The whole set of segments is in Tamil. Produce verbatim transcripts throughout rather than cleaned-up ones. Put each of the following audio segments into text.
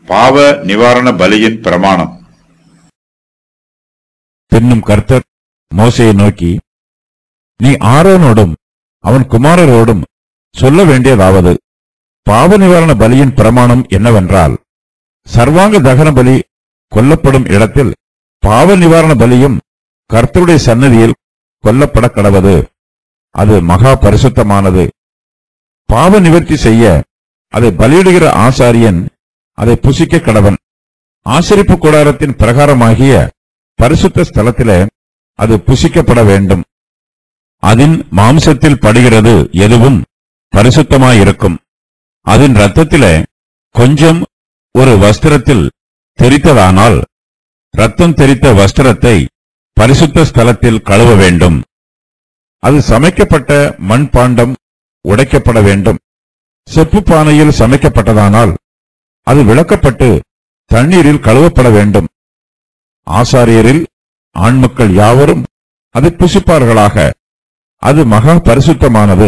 பாவ நிவாரண பலியின் பிரமாணம். பின்னும் கர்த்தர் மோசேயை நோக்கி, நீ ஆரோனோடும் அவன் குமாரரோடும் சொல்ல வேண்டியதாவது, பாவ நிவாரண பலியின் பிரமாணம் என்னவென்றால், சர்வாங்க தகன பலி கொல்லப்படும் இடத்தில் பாவ நிவாரண பலியும் கர்த்தருடைய சன்னதியில் கொல்லப்பட கடவது. அது மகா பரிசுத்தமானது. பாவ நிவர்த்தி செய்ய அதை பலியிடுகிற ஆசாரியன் அதை புசிக்க கடவன். ஆசரிப்பு கூடாரத்தின் பிரகாரமாகிய பரிசுத்த ஸ்தலத்திலே அது புசிக்கப்பட வேண்டும். அதன் மாம்சத்தில் படுகிறது எதுவும் பரிசுத்தமாயிருக்கும். அதன் இரத்தத்திலே கொஞ்சம் ஒரு வஸ்திரத்தில் தெரித்ததானால், இரத்தம் தெரித்த வஸ்திரத்தை பரிசுத்த ஸ்தலத்தில் கழுவ வேண்டும். அது சமைக்கப்பட்ட மண் பாண்டம் உடைக்கப்பட வேண்டும். செப்பு பானையில் சமைக்கப்பட்டதானால் அது விளக்கப்பட்டு தண்ணீரில் கழுவப்பட வேண்டும். ஆசாரியரில் ஆண்மக்கள் யாவரும் அதை புசிப்பார்களாக. அது மகா பரிசுத்தமானது.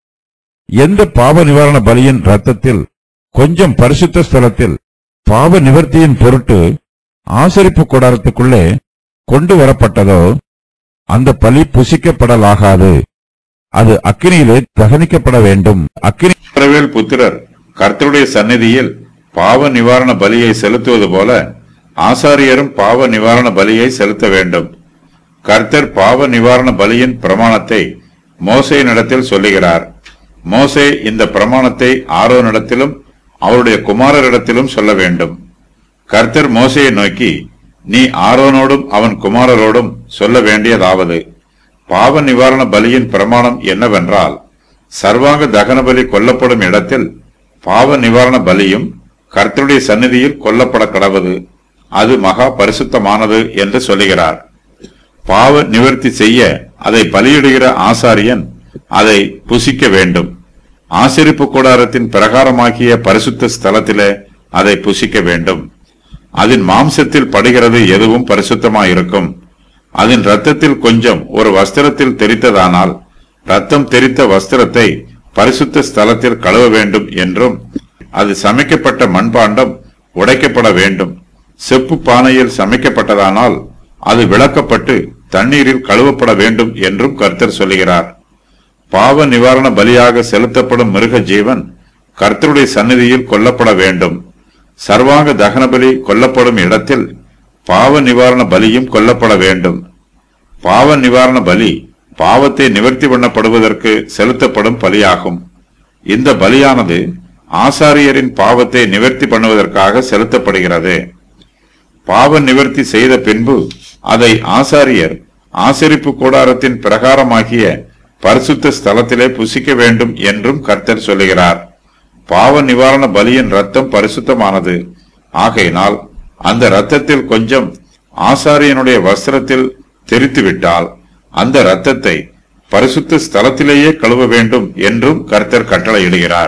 எந்த பாவ நிவாரண பலியின் இரத்தத்தில் கொஞ்சம் பரிசுத்த ஸ்தலத்தில் பாவ நிவர்த்தியின் பொருட்டு ஆசரிப்பு கூடாரத்துக்குள்ளே கொண்டு வரப்பட்டதோ அந்த பலி புசிக்கப்படலாகாது. அது அக்கினியிலே தகனிக்கப்பட வேண்டும். அக்கினி இஸ்ரவேல் புத்திரர் கர்த்தருடைய சந்நிதியில் பாவ நிவாரண பலியை செலுத்துவது போல ஆசாரியரும் பாவ நிவாரண பலியை செலுத்த வேண்டும். கர்த்தர் பாவ நிவாரண பலியின் பிரமாணத்தை மோசேயினிடத்தில் சொல்லுகிறார். மோசே இந்த பிரமாணத்தை ஆரோனிடத்திலும் அவருடைய குமாரரிடத்திலும் சொல்ல வேண்டும். கர்த்தர் மோசேயை நோக்கி, நீ ஆரோனோடும் அவன் குமாரரோடும் சொல்ல வேண்டியதாவது, பாவ நிவாரண பலியின் பிரமாணம் என்னவென்றால், சர்வாங்க தகன பலி கொல்லப்படும் இடத்தில் பாவ நிவாரண பலியும் கர்த்தருடைய சந்நிதியில் கொல்லப்பட கடவது. அது மகா பரிசுத்தமானது என்று சொல்லுகிறார். பாவ நிவர்த்தி செய்ய அதை பலியிடுகிற ஆசாரியன் அதை புசிக்க வேண்டும். ஆசரிப்பு கூடாரத்தின் பிரகாரமாகிய பரிசுத்த ஸ்தலத்திலே அதை புசிக்க வேண்டும். அதன் மாம்சத்தில் படுகிறது எதுவும் பரிசுத்தமாயிருக்கும். அதன் இரத்தத்தில் கொஞ்சம் ஒரு வஸ்திரத்தில் தெரித்ததானால் இரத்தம் தெரித்த வஸ்திரத்தை பரிசுத்த ஸ்தலத்தில் கழுவ வேண்டும் என்றும், அது சமைக்கப்பட்ட மண்பாண்டம் உடைக்கப்பட வேண்டும். செப்பு பானையில் சமைக்கப்பட்டதானால் அது விளக்கப்பட்டு தண்ணீரில் கழுவப்பட வேண்டும் என்றும் கர்த்தர் சொல்லுகிறார். பாவ நிவாரண பலியாக செலுத்தப்படும் மிருக ஜீவன் கர்த்தருடைய சந்நிதியில் கொல்லப்பட வேண்டும். சர்வாங்க தகன பலி கொல்லப்படும் இடத்தில் பாவ நிவாரண பலியும் கொல்லப்பட வேண்டும். பாவ நிவாரண பலி பாவத்தை நிவர்த்தி பண்ணப்படுவதற்கு செலுத்தப்படும் பலியாகும். இந்த பலியானது ஆசாரியரின் பாவத்தை நிவர்த்தி பண்ணுவதற்காக செலுத்தப்படுகிறது. பாவ நிவர்த்தி செய்த பின்பு அதை ஆசாரியர் ஆசரிப்பு கூடாரத்தின் பிரகாரமாகிய பரிசுத்த ஸ்தலத்திலே புசிக்க வேண்டும் என்றும் கர்த்தர் சொல்லுகிறார். பாவ நிவாரண பலியின் இரத்தம் பரிசுத்தமானது. ஆகையினால் அந்த இரத்தத்தில் கொஞ்சம் ஆசாரியனுடைய வஸ்திரத்தில் தெரித்துவிட்டால் அந்த இரத்தத்தை பரிசுத்த ஸ்தலத்திலேயே கழுவ வேண்டும் என்றும் கர்த்தர் கட்டளையிடுகிறார்.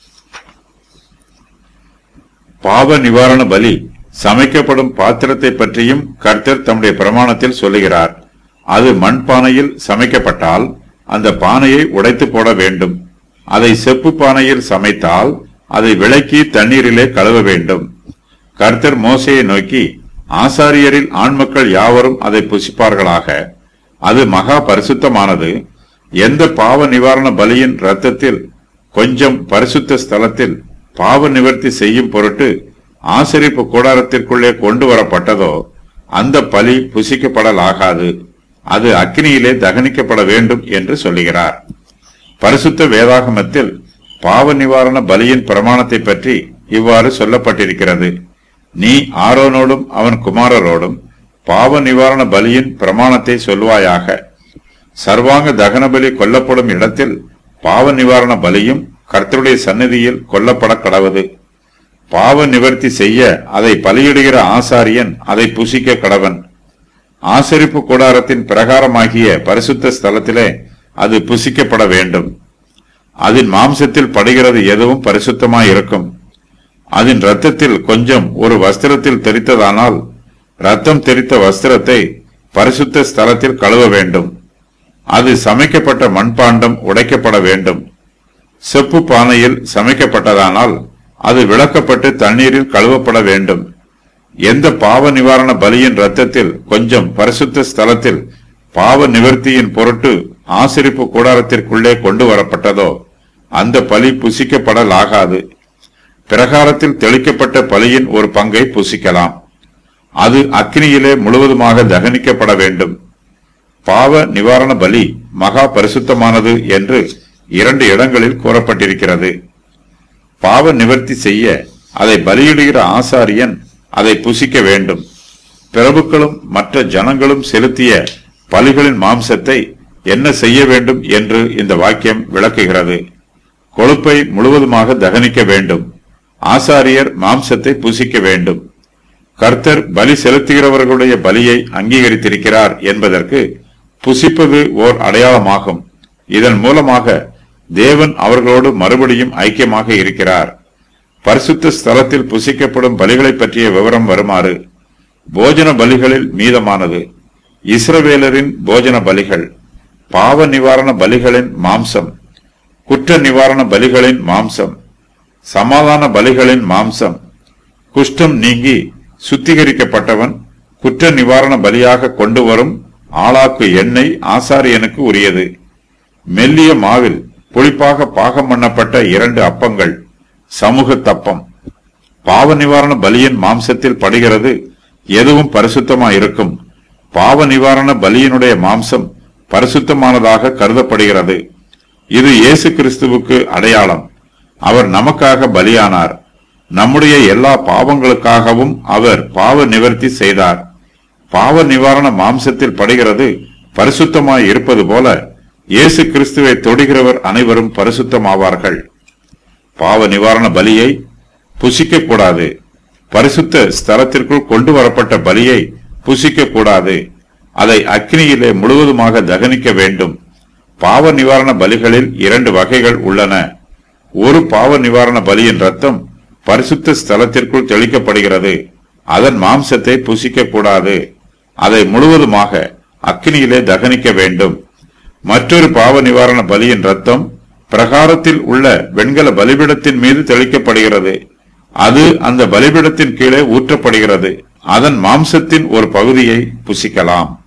பாவ நிவாரண பலி சமைக்கப்படும் பாத்திரத்தை பற்றியும் கர்த்தர் தம்முடைய பிரமாணத்தில் சொல்லுகிறார். அது மண்பானையில் சமைக்கப்பட்டால் அந்த பானையை உடைத்து போட வேண்டும். அதை செப்பு பானையில் சமைத்தால் அதை விளக்கி தண்ணீரிலே கழுவ வேண்டும். கர்த்தர் மோசேயை நோக்கி, ஆசாரியரில் ஆண்மக்கள் யாவரும் அதை புசிப்பார்களாக. அது மகா பரிசுத்தமானது. எந்த பாவ நிவாரண பலியின் இரத்தத்தில் கொஞ்சம் பரிசுத்த ஸ்தலத்தில் பாவ நிவர்த்தி செய்யும் பொருட்டு ஆசரிப்பு கூடாரத்திற்குள்ளே கொண்டு வரப்பட்டதோ அந்த பலி புசிக்கப்படலாகாது. அது அக்கினியிலே தகனிக்கப்பட வேண்டும் என்று சொல்லுகிறார். பரிசுத்த வேதாகமத்தில் பாவ நிவாரண பலியின் பிரமாணத்தை பற்றி இவ்வாறு சொல்லப்பட்டிருக்கிறது. நீ ஆரோனோடும் அவன் குமாரரோடும் பாவ நிவாரண பலியின் பிரமாணத்தை சொல்வாயாக. சர்வாங்க தகன பலி கொல்லப்படும் இடத்தில் பாவ நிவாரண பலியும் கர்த்தருடைய சந்நிதியில் கொல்லப்பட கடவது. பாவ நிவர்த்தி செய்ய அதை பலியிடுகிற ஆசாரியன் அதை புசிக்க கடவன். ஆசரிப்பு கூடாரத்தின் பிரகாரமாகிய பரிசுத்த ஸ்தலத்திலே அது புசிக்கப்பட வேண்டும். அதன் மாம்சத்தில் படுகிறது எதுவும் பரிசுத்தமாயிருக்கும். அதன் இரத்தத்தில் கொஞ்சம் ஒரு வஸ்திரத்தில் தெரித்ததானால் இரத்தம் தெரித்த வஸ்திரத்தை பரிசுத்த ஸ்தலத்தில் கழுவ வேண்டும். அது சமைக்கப்பட்ட மண்பாண்டம் உடைக்கப்பட வேண்டும். செப்பு பானையில் சமைக்கப்பட்டதானால் அது விளக்கப்பட்டு தண்ணீரில் கழுவப்பட வேண்டும். எந்த பாவ நிவாரண பலியின் இரத்தத்தில் கொஞ்சம் பரிசுத்த ஸ்தலத்தில் பாவ நிவர்த்தியின் பொருட்டு ஆசரிப்பு கூடாரத்திற்குள்ளே கொண்டு வரப்பட்டதோ அந்த பலி புசிக்கப்படலாகாது. பிரகாரத்தில் தெளிக்கப்பட்ட பலியின் ஒரு பங்கை புசிக்கலாம். அது அக்னியிலே முழுவதுமாக தகனிக்கப்பட வேண்டும். பாவ நிவாரண பலி மகா பரிசுத்தமானது என்று இரண்டு இடங்களில் கூறப்பட்டிருக்கிறது. பாவ நிவர்த்தி செய்ய அதை பலியிடுகிற ஆசாரியன் அதை புசிக்க வேண்டும். பிரபுக்களும் மற்ற ஜனங்களும் செலுத்திய பலிகளின் மாம்சத்தை என்ன செய்ய வேண்டும் என்று இந்த வாக்கியம் விளக்குகிறது. கொழுப்பை முழுவதுமாக தகனிக்க வேண்டும். ஆசாரியர் மாம்சத்தை புசிக்க வேண்டும். கர்த்தர் பலி செலுத்துகிறவர்களுடைய பலியை அங்கீகரித்திருக்கிறார் என்பதற்கு புசிப்பது ஓர் அடையாளமாகும். இதன் மூலமாக தேவன் அவர்களோடு மறுபடியும் ஐக்கியமாக இருக்கிறார். பரிசுத்த ஸ்தலத்தில் புசிக்கப்படும் பலிகளை பற்றிய விவரம் வருமாறு: போஜன பலிகளில் மீதமானது இஸ்ரவேலரின் போஜன பலிகள், பாவ நிவாரண பலிகளின் மாம்சம், குற்ற நிவாரண பலிகளின் மாம்சம், சமாதான பலிகளின் மாம்சம். குஷ்டம் நீங்கி சுத்திகரிக்கப்பட்டவன் குற்ற நிவாரண பலியாக கொண்டு வரும் ஆளாக்கு எண்ணெய் ஆசாரியனுக்கு உரியது. மெல்லிய மாவில் புளிப்பாக பாகம் பண்ணப்பட்ட இரண்டு அப்பங்கள், சமூக தப்பம். பாவ நிவாரண பலியின் மாம்சத்தில் படுகிறது எதுவும் பரிசுத்தமாயிருக்கும். பாவ நிவாரண பலியினுடைய மாம்சம் பரிசுத்தமானதாக கருதப்படுகிறது. இது இயேசு கிறிஸ்துவுக்கு அடையாளம். அவர் நமக்காக பலியானார். நம்முடைய எல்லா பாவங்களுக்காகவும் அவர் பாவ நிவர்த்தி செய்தார். பாவ நிவாரண மாம்சத்தில் படுகிறது பரிசுத்தமாய் இருப்பது போல இயேசு கிறிஸ்துவை தொடுகிறவர் அனைவரும் பரிசுத்தமாவார்கள். பாவ நிவாரண பலியை புசிக்க கூடாது. பரிசுத்த ஸ்தலத்திற்குள் கொண்டு வரப்பட்ட பலியை புசிக்க கூடாது. அதை அக்னியிலே முழுவதுமாக தகனிக்க வேண்டும். பாவ நிவாரண பலிகளில் இரண்டு வகைகள் உள்ளன. ஒரு பாவ நிவாரண பலியின் ரத்தம் பரிசுத்த ஸ்தலத்திற்குள் தெளிக்கப்படுகிறது. அதன் மாம்சத்தை புசிக்க கூடாது. அதை முழுவதுமாக அக்னியிலே தகனிக்க வேண்டும். மற்றொரு பாவ நிவாரண பலியின் ரத்தம் பிரகாரத்தில் உள்ள வெண்கல பலிபீடத்தின் மீது தெளிக்கப்படுகிறது. அது அந்த பலிபீடத்தின் கீழே ஊற்றப்படுகிறது. அதன் மாம்சத்தின் ஒரு பகுதியை புசிக்கலாம்.